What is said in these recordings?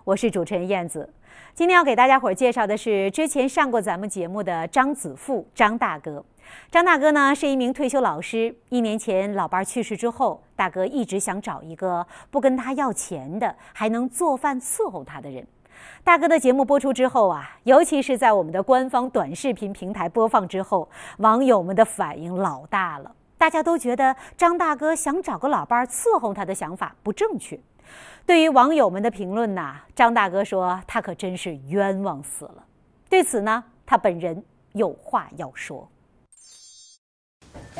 我是主持人燕子。今天要给大家伙介绍的是之前上过咱们节目的张子富张大哥。张大哥呢是一名退休老师，1年前老伴去世之后，大哥一直想找一个不跟他要钱的，还能做饭伺候他的人。大哥的节目播出之后啊，尤其是在我们的官方短视频平台播放之后，网友们的反应老大了。大家都觉得张大哥想找个老伴伺候他的想法不正确。对于网友们的评论呐，张大哥说他可真是冤枉死了。对此呢，他本人有话要说。 哎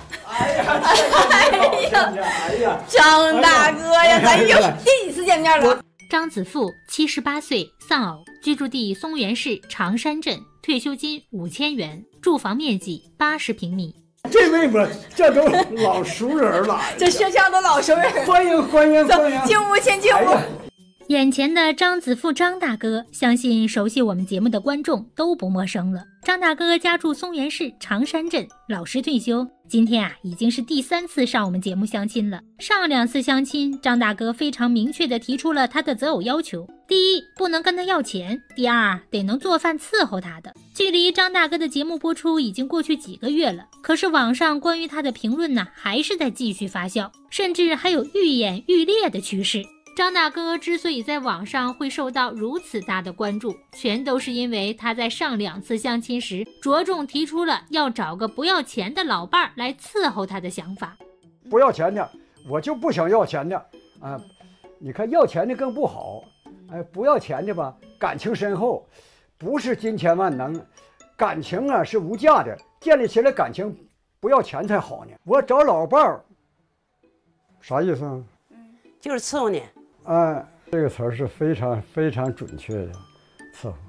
呀，张大哥呀，咱又第几次见面了？ 张子富78岁，丧偶，居住地松原市长山镇，退休金5000元，住房面积80平米。 这位不，这都老熟人了， 这学校的老熟人。 欢迎欢迎欢迎！ 进屋，先进屋。 眼前的张子富张大哥，相信熟悉我们节目的观众都不陌生了。张大哥家住松原市长山镇，老师退休，今天已经是第3次上我们节目相亲了。上2次相亲，张大哥非常明确地提出了他的择偶要求：第一，不能跟他要钱；第二，得能做饭伺候他的。距离张大哥的节目播出已经过去几个月了，可是网上关于他的评论还是在继续发酵，甚至还有愈演愈烈的趋势。张大哥之所以在网上会受到如此大的关注，全都是因为他在上2次相亲时着重提出了要找个不要钱的老伴儿来伺候他的想法。 不要钱的，我就不想要钱的啊！你看要钱的更不好，不要钱的吧，感情深厚，不是金钱万能，感情是无价的，建立起来感情不要钱才好呢。我找老伴儿，啥意思啊？ 就是伺候你。 这个词儿是非常非常准确的，伺候。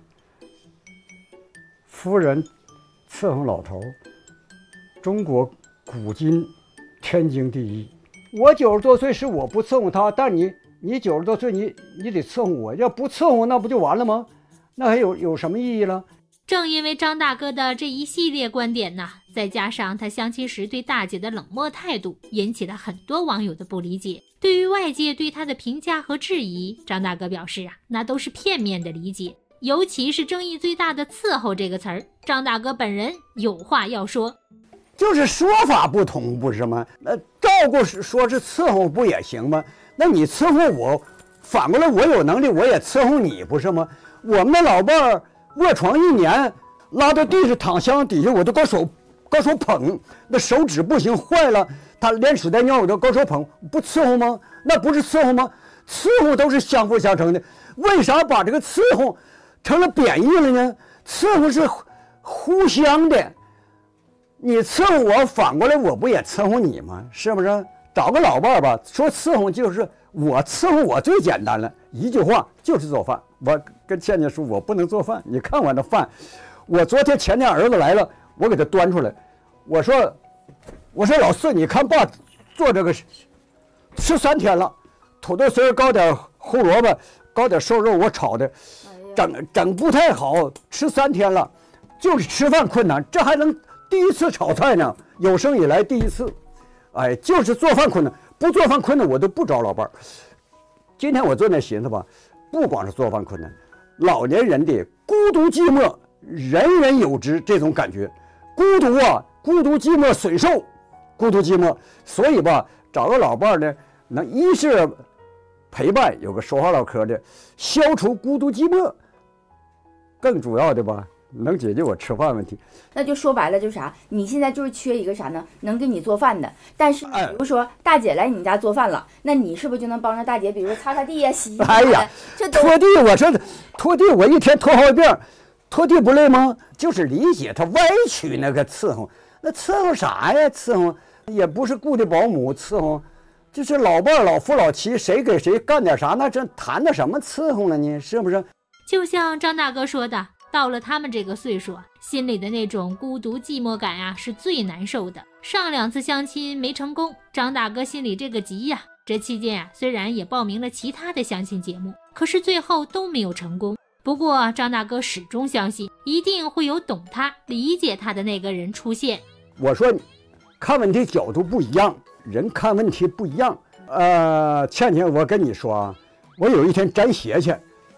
夫人伺候老头，中国古今天经地义。我90多岁是我不伺候他，但你90多岁你得伺候我，要不伺候那不就完了吗？那还有什么意义了？ 正因为张大哥的这一系列观点再加上他相亲时对大姐的冷漠态度，引起了很多网友的不理解。对于外界对他的评价和质疑，张大哥表示那都是片面的理解。尤其是争议最大的伺候这个词儿，张大哥本人有话要说。 就是说法不同，不是吗？照顾说是伺候不也行吗？那你伺候我，反过来我有能力我也伺候你，不是吗？我们的老伴儿卧床1年，拉到地上躺箱底下，我都高手捧，那手指不行坏了，他连屎带尿我都高手捧，不伺候吗？那不是伺候吗？伺候都是相辅相成的，为啥把这个伺候成了贬义了呢？伺候是互相的，你伺候我，反过来我不也伺候你吗？是不是？找个老伴儿吧，说伺候就是我伺候我最简单了，一句话就是做饭。我跟倩倩说，我不能做饭，你看我那饭，我前天儿子来了，我给他端出来，我说老四，你看爸做这个吃3天了，土豆丝搞点胡萝卜，搞点瘦肉，我炒的，整不太好，吃3天了，就是吃饭困难，这还能第1次炒菜呢，有生以来第1次，就是做饭困难，不做饭困难我都不找老伴儿。今天我坐那寻思吧，不光是做饭困难，老年人的孤独寂寞，人人有之，这种感觉，孤独寂寞损寿，孤独寂寞，所以吧，找个老伴儿呢，能一是陪伴，有个说话唠嗑的，消除孤独寂寞，更主要的吧，能解决我吃饭问题。 那就说白了就是啥？你现在就是缺一个啥呢？能给你做饭的。但是比如说大姐来你家做饭了，那你是不是就能帮着大姐，比如说擦擦地呀、洗衣服？这都拖地，我说拖地，我一天拖好几遍，拖地不累吗？就是理解他歪曲那个伺候，那伺候啥呀？伺候也不是雇的保姆伺候，就是老伴老夫老妻，谁给谁干点啥，那这谈的什么伺候了呢？是不是？ 就像张大哥说的，到了他们这个岁数心里的那种孤独寂寞感是最难受的。上2次相亲没成功，张大哥心里这个急这期间虽然也报名了其他的相亲节目，可是最后都没有成功。不过张大哥始终相信，一定会有懂他、理解他的那个人出现。 我说，看问题角度不一样，人看问题不一样。倩倩，我跟你说我有一天沾鞋去，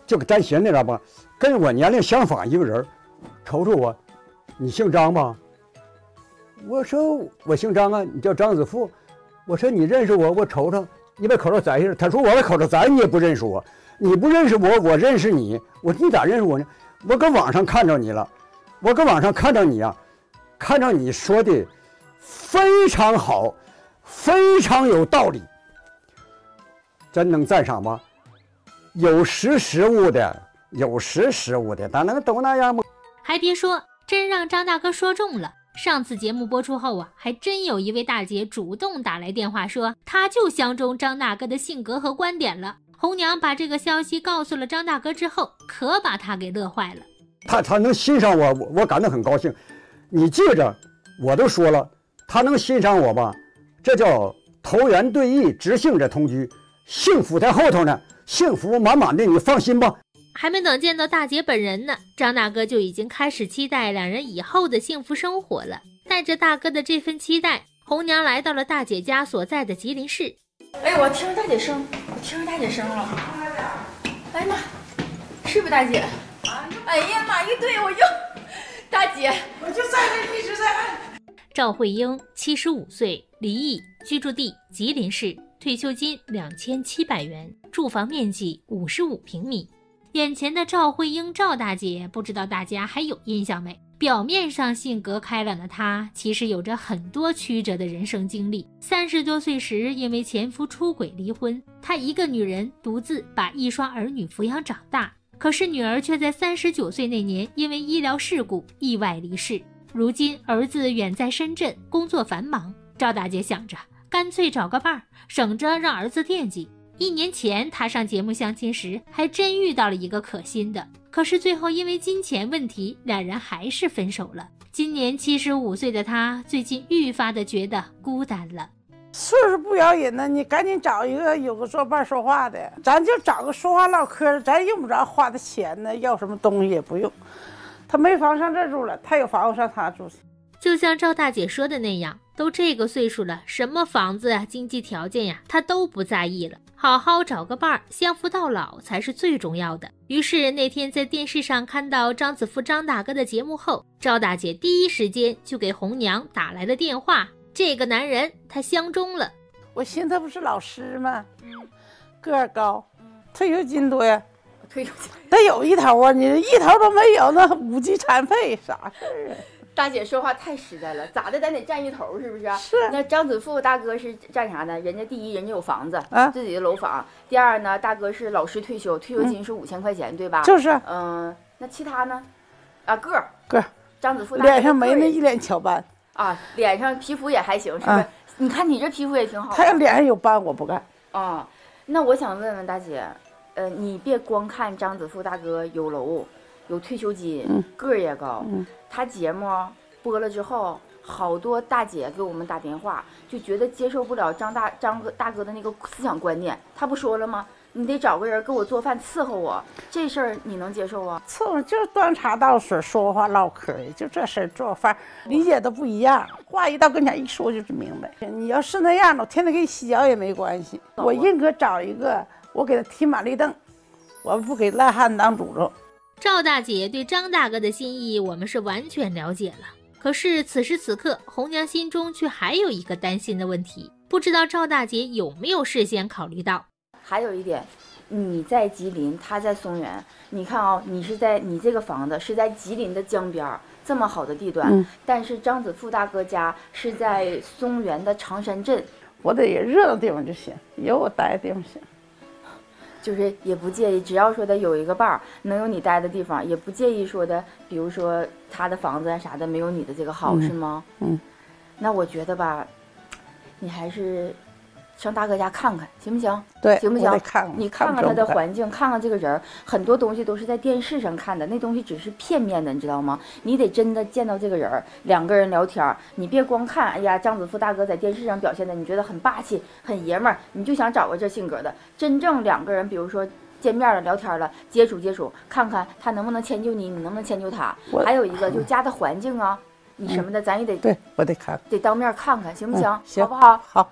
就咱寻思着吧，跟我年龄相仿一个人，瞅瞅我，你姓张吧？我说我姓张啊，你叫张子富。我说你认识我？我瞅瞅，你把口罩摘下来。他说我把口罩摘，你也不认识我，你不认识我，我认识你。我说你咋认识我呢？我搁网上看着你了，我搁网上看着你啊，看着你说的非常好，非常有道理，真能赞赏吗？有识时务的，有识时务的，哪能都那样吗？ 还别说，真让张大哥说中了。上次节目播出后啊，还真有一位大姐主动打来电话说，她就相中张大哥的性格和观点了。红娘把这个消息告诉了张大哥之后，可把他给乐坏了。 他能欣赏我，我感到很高兴。你记着，我都说了，他能欣赏我吧，这叫投缘对意，知性者同居，幸福在后头呢，幸福满满的，你放心吧。 还没等见到大姐本人呢，张大哥就已经开始期待两人以后的幸福生活了。带着大哥的这份期待，红娘来到了大姐家所在的吉林市。 哎，我听着大姐声，我听着大姐声了。哎呀妈，是不是大姐？哎呀妈，一对我又大姐， 我就在这一直在按。 赵慧英75岁，离异，居住地吉林市，退休金2700元，住房面积55平米。眼前的赵慧英赵大姐，不知道大家还有印象没？表面上性格开朗的她，其实有着很多曲折的人生经历。30多岁时，因为前夫出轨离婚，她一个女人独自把1双儿女抚养长大。可是女儿却在39岁那年因为医疗事故意外离世。如今儿子远在深圳，工作繁忙，赵大姐想着干脆找个伴儿，省着让儿子惦记。1年前她上节目相亲时，还真遇到了一个可心的，可是最后因为金钱问题，两人还是分手了。今年75岁的她，最近愈发的觉得孤单了。 岁数不摇人呢，你赶紧找一个有个作伴说话的，咱就找个说话唠嗑的，咱用不着花的钱呢，要什么东西也不用。他没房上这住了，他有房上他住去。 就像赵大姐说的那样，都这个岁数了，什么房子啊、经济条件呀，她都不在意了，好好找个伴儿，相扶到老才是最重要的。于是那天在电视上看到张子富张大哥的节目后，赵大姐第一时间就给红娘打来了电话。这个男人她相中了。 我寻思他不是老师吗？个儿高，退休金多呀。 退休金得有一头啊，你一头都没有，那5级残废啥事儿啊？ 大姐说话太实在了，咋的咱得占一头，是不是？ 是。 那张子富大哥是占啥呢？人家第一，人家有房子， 自己的楼房；第二呢，大哥是老师退休，退休金是5000块钱，对吧？ 就是。 那其他呢？啊，个儿。张子富脸上没那一脸巧斑啊，脸上皮肤也还行，是不是？你看你这皮肤也挺好。 他要脸上有斑，我不干。 啊，那我想问问大姐，你别光看张子富大哥有楼。有退休金，个儿也高。他节目播了之后，好多大姐给我们打电话，就觉得接受不了张大哥的那个思想观念。他不说了吗？你得找个人给我做饭伺候我，这事儿你能接受啊？ 伺候就是端茶倒水，说话唠嗑的，就这事儿做饭理解都不一样，话一到跟前一说就是明白。你要是那样的，我天天给你洗脚也没关系。我宁可找一个，我给他提马力凳，我不给赖汉当主子。 赵大姐对张大哥的心意我们是完全了解了，可是此时此刻红娘心中却还有一个担心的问题，不知道赵大姐有没有事先考虑到。 还有一点，你在吉林，他在松原，你看啊，你这个房子是在吉林的江边，这么好的地段，但是张子富大哥家是在松原的长山镇。 我得热闹地方就行，有我待的地方行。 就是也不介意，只要说的有一个伴儿，能有你待的地方，也不介意说的，比如说他的房子啥的没有你的这个好，是吗？那我觉得吧，你还是上大哥家看看，行不行？ 对， 行不行？你看看他的环境，看看这个人，很多东西都是在电视上看的，那东西只是片面的，你知道吗？你得真的见到这个人，两个人聊天，你别光看，哎呀，张子富大哥在电视上表现的，你觉得很霸气、很爷们儿，你就想找个这性格的。真正两个人，比如说见面了、聊天了、接触，看看他能不能迁就你，你能不能迁就他。还有一个就是家的环境啊，你什么的，咱也得对，我得看， 得当面看看，行不行？ 行， 好不好？ 好。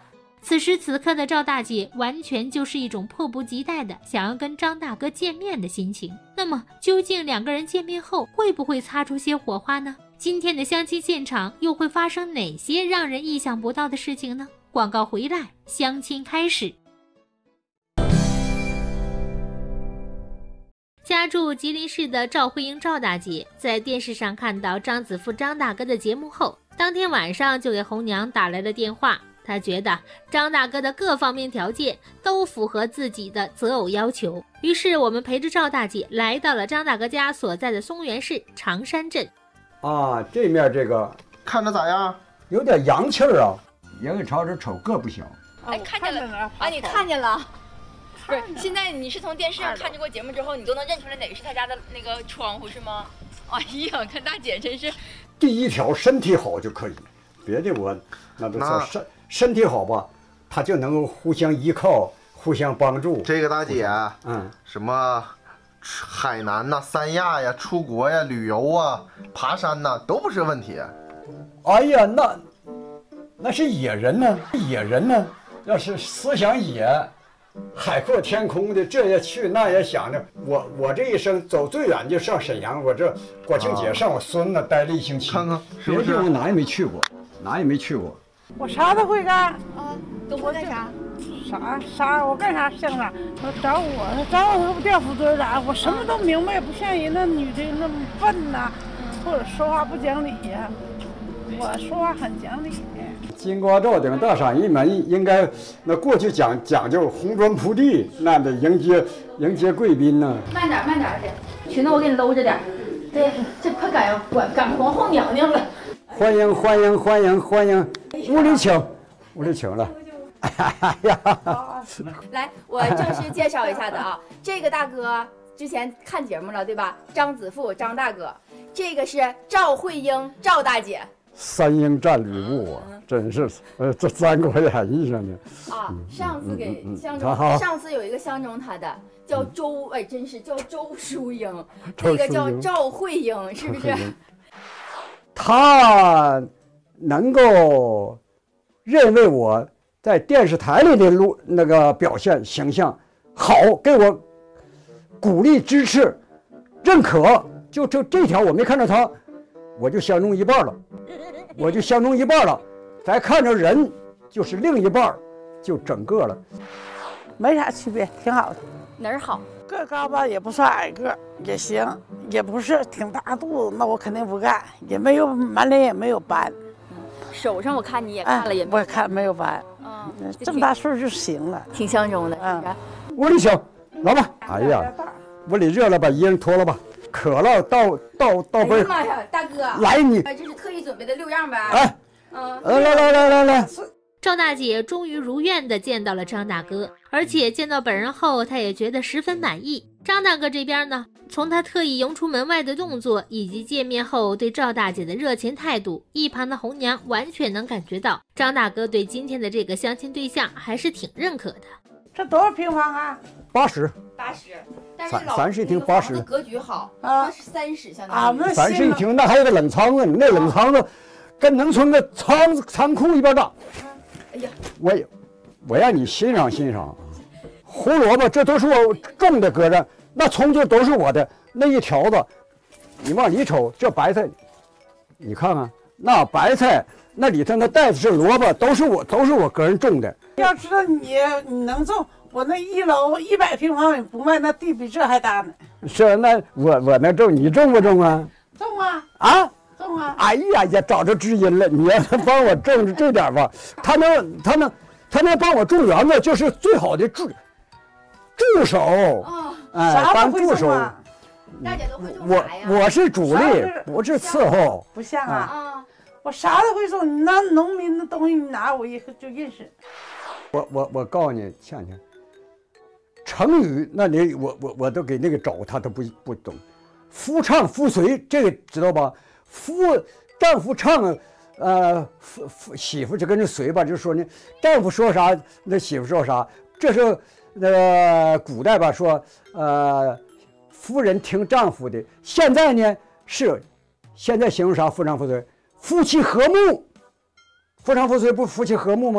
此时此刻的赵大姐完全就是一种迫不及待的想要跟张大哥见面的心情。那么究竟两个人见面后会不会擦出些火花呢？今天的相亲现场又会发生哪些让人意想不到的事情呢？广告回来，相亲开始。家住吉林市的赵慧英赵大姐在电视上看到张子富张大哥的节目后，当天晚上就给红娘打来了电话。她觉得张大哥的各方面条件都符合自己的择偶要求，于是我们陪着赵大姐来到了张大哥家所在的松原市长山镇。 啊，这面这个看着咋样？ 有点洋气儿啊，人家朝着瞅个不小。 哎，看见了啊！你看见了？不是，现在你是从电视上看这过节目之后，你都能认出来哪个是他家的那个窗户是吗？哎呀，看大姐真是。 第一条身体好就可以，别的我那都说身体好吧，他就能够互相依靠、互相帮助。 这个大姐，什么海南呐、三亚呀、出国呀、旅游啊、爬山呐，都不是问题。 哎呀，那是野人呢，野人呢，要是思想野。海阔天空的，这也去那也想着，我这一生走最远就上沈阳，我这国庆节上我孙子待了1星期， 看看是不是？ 别地方哪也没去过，哪也没去过。 我啥都会干啊，都会干啥？ 啥我干啥像啥？找我不调副队长，我什么都明白，不像人那女的那么笨呐，或者说话不讲理呀。我说话很讲理的。 金瓜罩顶大赏一门，应该那过去讲究红砖铺地，那得迎接贵宾呢。 慢点去，裙子我给你搂着点。对，这快赶皇后娘娘了。 欢迎，屋里请了。哎呀， 来，我正式介绍一下子啊，这个大哥之前看节目了对吧？张子富张大哥，这个是赵慧英赵大姐。 三英战吕布啊，真是这《三国演义》上的啊。上次给相中，上次有一个相中他的叫周，哎，真是叫周淑英，这个叫赵慧英，是不是？ 他能够认为我在电视台里的那个表现形象好，给我鼓励支持认可，就这条我没看着他，我就相中一半了。再看着人就是另一半，就整个了， 没啥区别，挺好的。 哪儿好？ 个高吧，也不算矮个，也行，也不是挺大肚子，那我肯定不干，也没有满脸也没有斑。 手上我看你也看了，也我也看没有斑。这么大岁数就行了， 挺相中的。 屋里请，来吧。哎呀，屋里热了，把衣裳脱了吧。渴了，倒杯。 妈呀，大哥， 来你， 这是特意准备的6样呗。 哎，来。 赵大姐终于如愿地见到了张大哥，而且见到本人后，她也觉得十分满意。张大哥这边呢，从他特意迎出门外的动作，以及见面后对赵大姐的热情态度，一旁的红娘完全能感觉到张大哥对今天的这个相亲对象还是挺认可的。 这多少平方啊 ？80。 但是咱是一厅80， 格局好啊，是3室相当于。 咱是一厅，那还有个冷仓子，那冷仓子跟农村的仓库一边大。 哎呀， 我让你欣赏，胡萝卜这都是我种的，搁这，那葱就都是我的，那一条子，你往里瞅，这白菜，你看看那白菜，那里头那袋子是萝卜，都是我个人种的。 要知道你能种。我那1楼100平方米不卖，那地比这还大呢。 是那我能种，你种不种啊？ 种啊！ 啊， 种啊！ 哎呀，找着知音了！你要能帮我种这点吧，他能帮我种园子，就是最好的助手。哎，当助手。 大姐都会种啥呀？ 我是主力，不是伺候。 不像啊！我啥都会种，你那农民的东西你拿我就认识。 我告诉你，倩，成语那里我都给那个找，他都不懂。夫唱妇随，这个知道吧？丈夫唱，媳妇就跟着随吧，就说呢，丈夫说啥，那媳妇说啥。这是古代吧说，夫人听丈夫的。现在呢现在形容啥？夫唱妇随，夫妻和睦。夫唱妇随不夫妻和睦吗？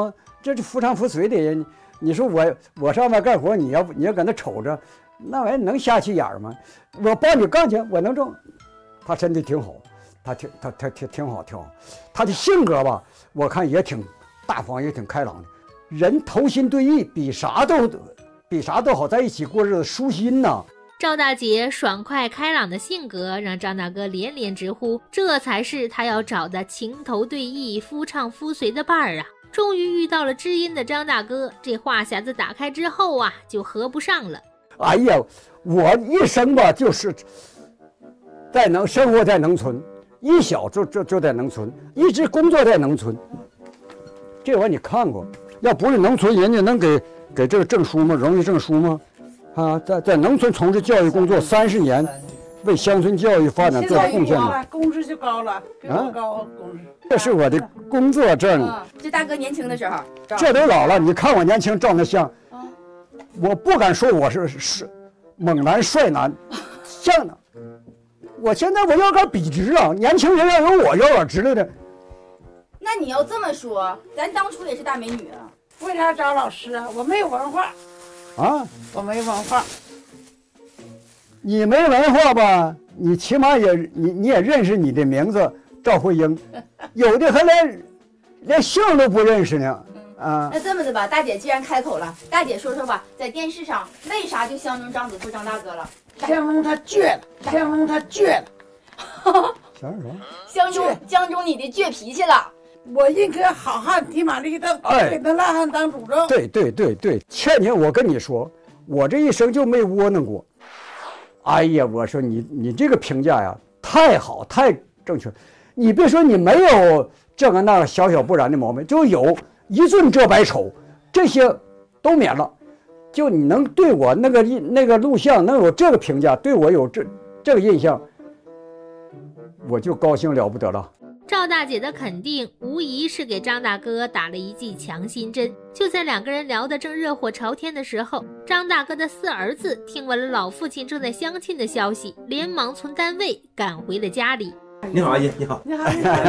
这是夫唱妇随的人。你说我上面干活，你要搁那瞅着，那玩意能瞎起眼吗？我帮你干去，我能挣。他身体挺好，他挺好。他的性格吧，我看也挺大方，也挺开朗的。人头心对意，比啥都好，在一起过日子舒心呐。 赵大姐爽快开朗的性格让张大哥连连直呼，这才是他要找的情投对意、夫唱妇随的伴儿啊！终于遇到了知音的张大哥，这话匣子打开之后啊，就合不上了。 哎呀，我一生吧，就是生活在农村，一小就在农村，一直工作在农村。这玩意儿你看过？要不是农村，人家能给这个证书吗？荣誉证书吗？啊，在农村从事教育工作30年，为乡村教育发展做出贡献了， 工资就高了，比我高工资。 这是我的工作证。 这大哥年轻的时候， 这都老了，你看我年轻照那相，我不敢说我是猛男帅男，像的。我现在我腰杆笔直啊，年轻人要有我腰杆直了的。 那你要这么说，咱当初也是大美女啊。 为啥找老师啊？我没有文化。 啊， 我没文化。 你没文化吧？你起码你也认识你的名字赵慧英，有的还连姓都不认识呢。啊， 那这么的吧，大姐既然开口了，大姐说说吧，在电视上为啥就相中张子富张大哥了？ 相中他倔了，相中他倔了。 相中你的倔脾气了。 我宁可好汉提马立凳，给那烂汉当主正。 对，倩倩，我跟你说，我这一生就没窝囊过。哎呀，我说你这个评价呀，太好，太正确。你别说你没有这个那个小不然的毛病，就有一尊遮百丑，这些都免了。就你能对我那个录像能有这个评价，对我有这个印象，我就高兴了不得了。 赵大姐的肯定无疑是给张大哥打了一剂强心针。就在两个人聊得正热火朝天的时候，张大哥的4儿子听闻了老父亲正在相亲的消息，连忙从单位赶回了家里。 你好，阿姨，你好。 你好。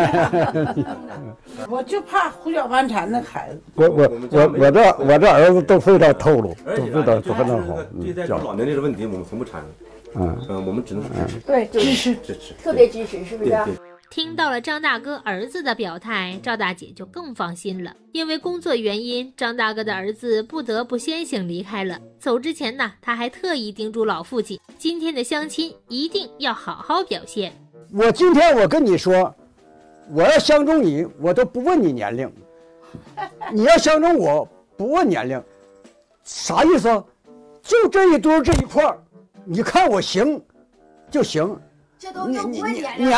我就怕胡搅蛮缠的孩子。 我这儿子都非常透露，都非常好。 对待老年人的问题，我们从不掺和。我们只能支持。 对，支持， 特别支持，是不是？ 对。 听到了张大哥儿子的表态，赵大姐就更放心了。因为工作原因，张大哥的儿子不得不先行离开了。走之前呢，他还特意叮嘱老父亲，今天的相亲一定要好好表现。 今天我跟你说，我要相中你，我都不问你年龄。你要相中我，不问年龄，啥意思？就这一堆这一块儿，你看我行就行。 这都用不问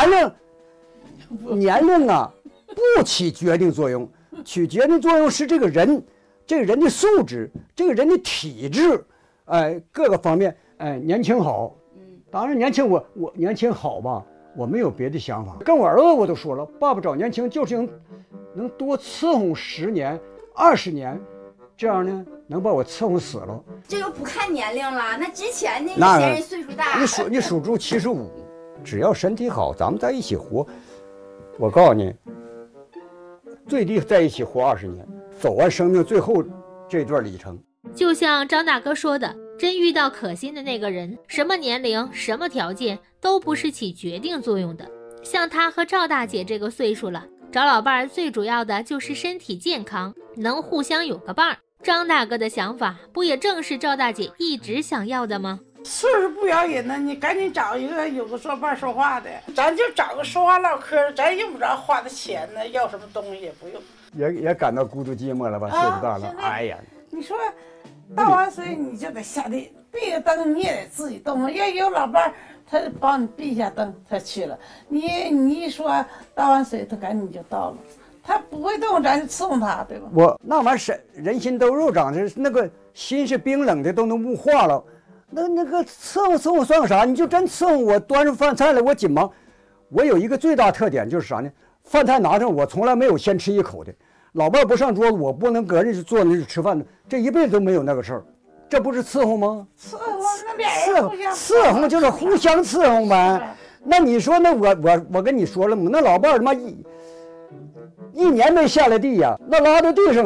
年龄啊，不起决定作用，起决定作用是这个人的素质，这个人的体质，各个方面，年轻好。当然年轻我年轻好吧，我没有别的想法。跟我儿子我都说了，爸爸找年轻就是能多伺候10年、20年，这样呢能把我伺候死了。 这又不看年龄了，那之前那些人岁数大。 你属猪75，只要身体好，咱们在一起活。我告诉你，最低在一起活20年，走完生命最后这段里程。 就像张大哥说的，真遇到可心的那个人，什么年龄、什么条件都不是起决定作用的。像他和赵大姐这个岁数了，找老伴儿最主要的就是身体健康，能互相有个伴儿。张大哥的想法不也正是赵大姐一直想要的吗？ 岁数不摇人呢，你赶紧找一个有个作伴说话的，咱就找个说话唠嗑，咱用不着花的钱呢，要什么东西也不用。 也感到孤独寂寞了吧？岁数大了，哎呀， 你说到完岁你就得下地闭个灯，你也得自己动。要有老伴他帮你闭一下灯，他去了。你一说到完岁，他赶紧就到了。他不会动，咱就伺候他，对吧？ 我那玩意儿人心都肉长的，那个心是冰冷的，都能雾化了。那个伺候算个啥？你就真伺候我，端上饭菜来，我紧忙。我有一个最大特点就是啥呢？饭菜拿上，我从来没有先吃一口的。老伴不上桌子，我不能搁那坐那里吃饭的，这一辈子都没有那个事儿。这不是伺候吗？ 伺候那俩人伺候就是互相伺候呗。那你说那我跟你说了嘛，那老伴他妈一年没下来地呀，那拉到地上啊，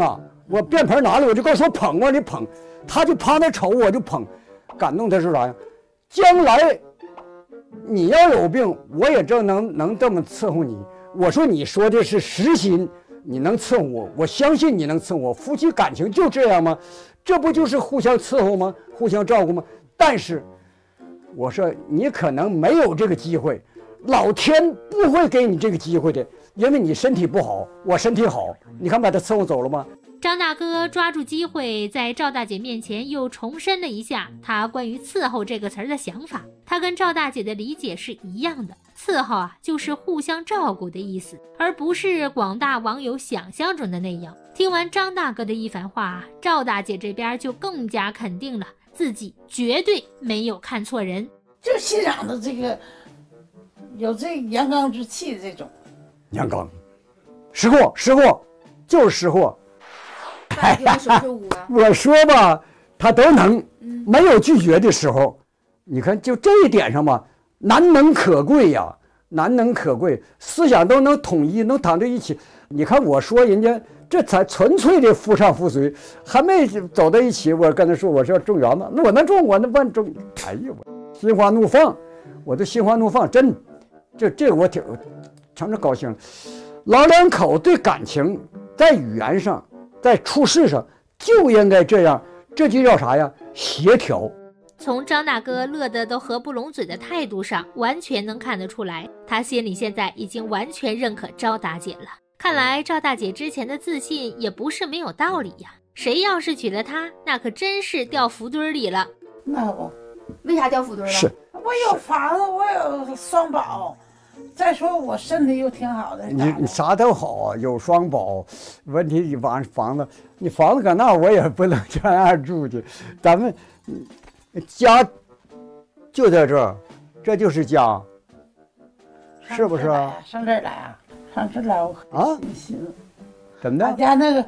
我便盆拿来，我就告诉我捧我，你捧，他就趴那瞅我就捧，感动他是啥呀？将来你要有病，我也能这么伺候你。我说你说的是实心，你能伺候我，我相信你能伺候我。夫妻感情就这样吗？这不就是互相伺候吗？互相照顾吗？但是我说你可能没有这个机会，老天不会给你这个机会的，因为你身体不好，我身体好，你看把他伺候走了吗？ 张大哥抓住机会，在赵大姐面前又重申了一下他关于伺候这个词儿的想法。他跟赵大姐的理解是一样的，伺候啊就是互相照顾的意思，而不是广大网友想象中的那样。听完张大哥的一番话，赵大姐这边就更加肯定了自己绝对没有看错人， 就欣赏的这个有这阳刚之气的这种。 阳刚，识货，识货，就是识货。我说吧，他都能，没有拒绝的时候。你看，就这一点上吧，难能可贵呀，难能可贵，思想都能统一，能躺在一起。你看我说人家这才纯粹的夫唱妇随，还没走到一起。我跟他说我是要种园子，那我能种，我那万种。哎呀，我心花怒放，我都心花怒放，真，这我挺成着高兴。老两口对感情，在语言上，在处事上就应该这样，这就叫啥呀？协调。 从张大哥乐得都合不拢嘴的态度上，完全能看得出来，他心里现在已经完全认可赵大姐了。看来赵大姐之前的自信也不是没有道理呀。谁要是娶了她，那可真是掉福堆里了。 那我为啥掉福堆了？ 是我有房子，我有双保，再说我身体又挺好的。 你啥都好啊，有双保。问题你房子，你房子搁那我也不能这样住去。咱们家就在这儿，这就是家，是不是啊？ 上这儿来啊？上这儿来我可行。 怎么的？ 俺家那个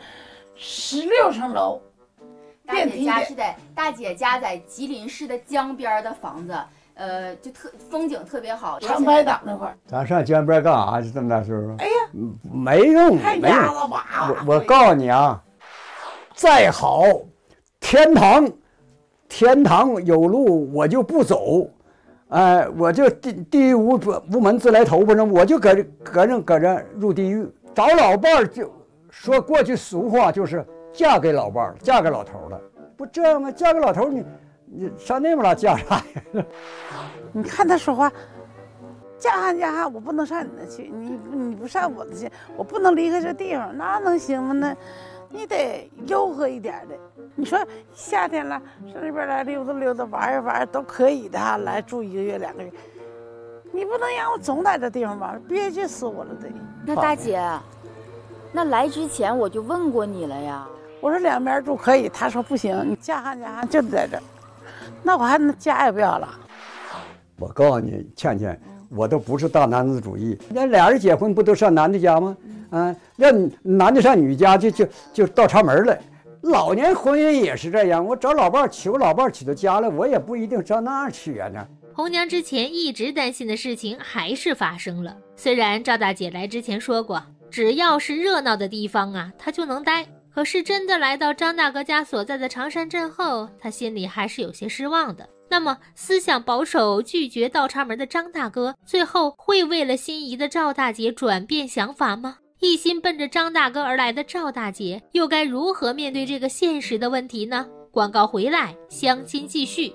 16层楼， 大姐家是在大姐家在吉林市的江边的房子，就风景特别好。 长白岛那块儿。 咱上江边干啥去？这么大岁数？ 哎呀， 没用，没用。我告诉你啊，再好，天堂有路我就不走，哎，我就地狱无门自来投不成，我就搁这入地狱。找老伴儿就说过去俗话就是嫁给老伴儿，嫁给老头了，不这样吗？嫁给老头你上那边拉嫁啥呀？ 你看他说话，嫁汉，我不能上你那去，你不上我的去，我不能离开这地方，那能行吗？那你得悠和一点的。你说夏天了，上那边来溜达玩都可以的哈，来住1个月2个月，你不能让我总在这地方吧，憋屈死我了得。 那大姐，那来之前我就问过你了呀。 我说两边住可以，他说不行，你嫁汉就得在这儿，那我还那家也不要了。 我告诉你，倩倩，我都不是大男子主义。那俩人结婚不都上男的家吗？让男的上女家就倒插门了。老年婚姻也是这样，我找老伴娶到家了，我也不一定上那儿去啊。那红娘之前一直担心的事情还是发生了。虽然赵大姐来之前说过，只要是热闹的地方啊，她就能待。可是真的来到张大哥家所在的长山镇后，她心里还是有些失望的。那么思想保守、拒绝倒插门的张大哥，最后会为了心仪的赵大姐转变想法吗？一心奔着张大哥而来的赵大姐，又该如何面对这个现实的问题呢？广告回来，相亲继续。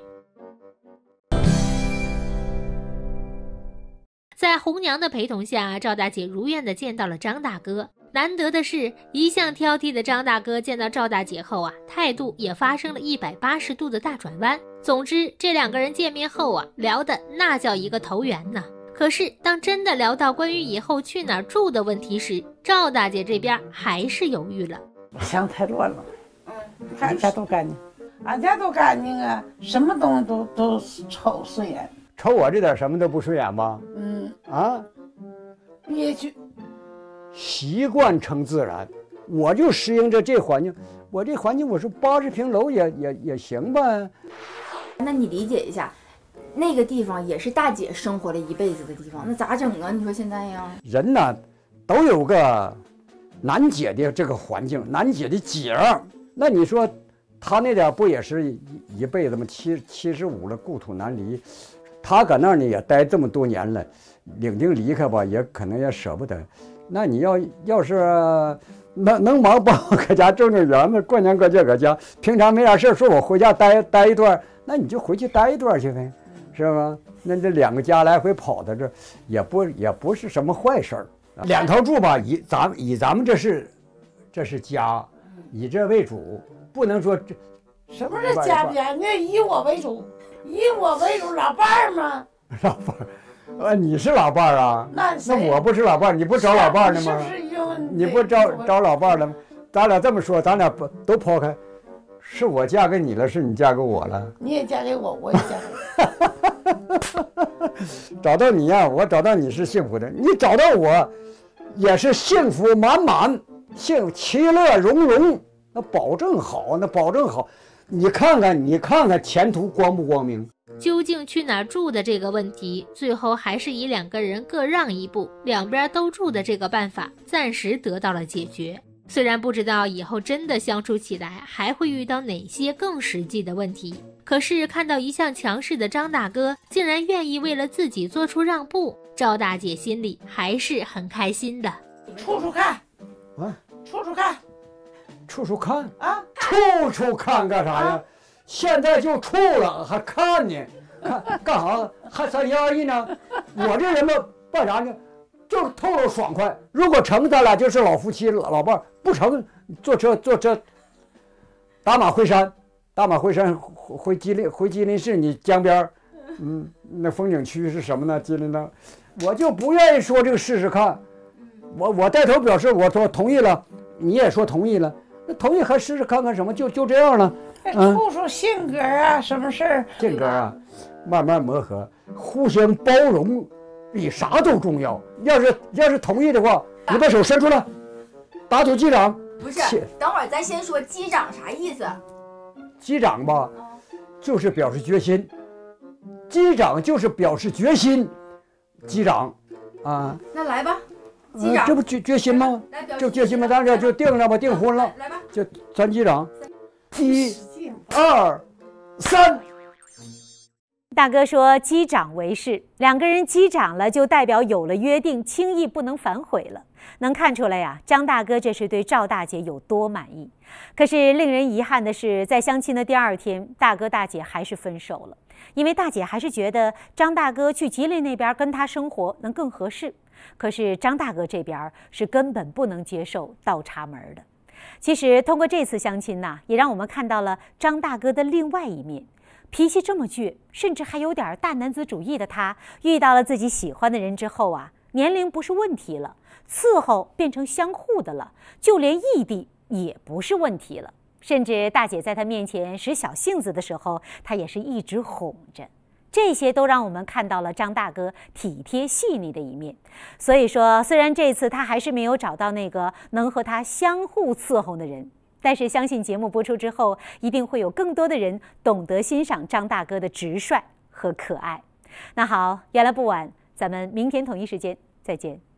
在红娘的陪同下，赵大姐如愿地见到了张大哥。难得的是，一向挑剔的张大哥见到赵大姐后态度也发生了180度的大转弯。总之，这两个人见面后聊的那叫一个投缘呢。可是当真的聊到关于以后去哪儿住的问题时，赵大姐这边还是犹豫了。 想太乱了，俺家都干净，俺家都干净啊，什么东西都瞅顺眼。 瞅我这点什么都不顺眼吧？ 憋屈。 习惯成自然，我就适应着这环境。我这环境，我说80平楼也行吧。 那你理解一下，那个地方也是大姐生活了一辈子的地方，那咋整啊？你说现在呀？ 人呐，都有个难解的这个环境，难解的结儿。那你说他那点不也是一辈子吗？75了，故土难离。他搁那儿呢也待这么多年了，领定离开吧，也可能也舍不得。那你要是能忙帮我搁家挣钱呢，过年过节搁家，平常没啥事说我回家待一段，那你就回去待一段去呗，是吧？那这2个家来回跑到这，也不是什么坏事儿。两头住吧，以咱们这是家，以这为主，不能说这。 什么是家边呢？以我为主，老伴儿吗？ 老伴儿，你是老伴儿啊？ 那我不是老伴儿，你不找老伴儿呢吗？ 是不是用你不找老伴儿了吗？咱俩这么说，咱俩都抛开，是我嫁给你了，是你嫁给我了？ 你也嫁给我，我也嫁给你。找到你呀，我找到你是幸福的，你找到我，也是幸福满满，其乐融融，那保证好，那保证好。你看看前途光不光明？ 究竟去哪儿住的这个问题，最后还是以2个人各让一步，两边都住的这个办法暂时得到了解决。虽然不知道以后真的相处起来还会遇到哪些更实际的问题，可是看到一向强势的张大哥竟然愿意为了自己做出让步，赵大姐心里还是很开心的。 处看啊， 处看处看啊， 处看干啥呀？现在就处了，还看呢？看干啥？还3心2意呢？我这人吧，办啥呢？就是透露爽快。如果成，咱俩就是老夫妻、老伴儿；不成，坐车，打马回山，回吉林市你江边那风景区是什么呢？吉林的，我就不愿意说这个试试看。我带头表示我说同意了，你也说同意了。那同意还试试看看什么？就这样了。 处性格啊，什么事儿？ 性格啊，慢慢磨合，互相包容，比啥都重要。要是同意的话，你把手伸出来，打土机长。 不是，等会儿咱先说机长啥意思？ 机长吧，就是表示决心。机长就是表示决心。机长，啊。 那来吧。机长， 这不决心吗？就决心吗？咱这就定了吧，订婚了。 来吧， 就咱机长，1、2、3。 大哥说击掌为誓，2个人击掌了，就代表有了约定，轻易不能反悔了。能看出来呀，张大哥这是对赵大姐有多满意。可是令人遗憾的是，在相亲的第2天，大哥大姐还是分手了，因为大姐还是觉得张大哥去吉林那边跟她生活能更合适。可是张大哥这边是根本不能接受倒插门的。其实通过这次相亲呢，也让我们看到了张大哥的另外一面。脾气这么倔，甚至还有点大男子主义的他，遇到了自己喜欢的人之后啊，年龄不是问题了，伺候变成相互的了，就连异地也不是问题了。甚至大姐在他面前使小性子的时候，他也是一直哄着。这些都让我们看到了张大哥体贴细腻的一面。所以说，虽然这次他还是没有找到那个能和他相互伺候的人，但是相信节目播出之后，一定会有更多的人懂得欣赏张大哥的直率和可爱。那好，原来不晚，咱们明天同一时间再见。